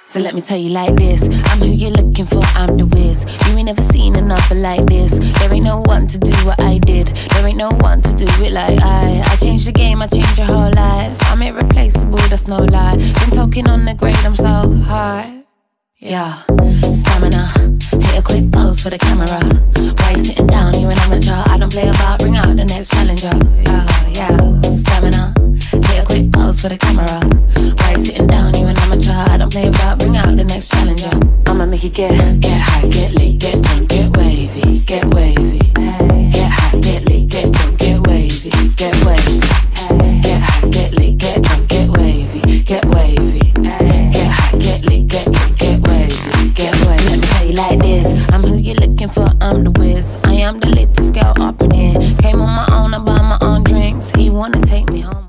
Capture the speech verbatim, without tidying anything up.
So let me tell you like this, I'm who you're looking for, I'm the whiz. You ain't never seen another like this. There ain't no one to do what I did. There ain't no one to do it like I I changed the game, I changed your whole life. I'm irreplaceable, that's no lie. Been talking on the grade, I'm so high. Yeah, stamina, hit a quick pose for the camera. Why you sitting down, you're an amateur. I don't play about, bring out the next challenger. Yeah, yeah, stamina, hit a quick pose for the camera. Why you sitting down, you're an amateur. I don't play about, bring out the next challenger. I'ma make it get, get high, get lit, get drunk, get wavy, get wavy. Get high, get lit, get drunk, get wavy, get wavy. Get high, get lit, get drunk, get wavy, get wavy. Get high, get lit, get drunk, get wavy, get wavy. Let me tell you like this, I'm who you're looking for, I'm the whiz. I am the latest girl up in here. Came on my own, I buy my own drinks. He wanna take me home.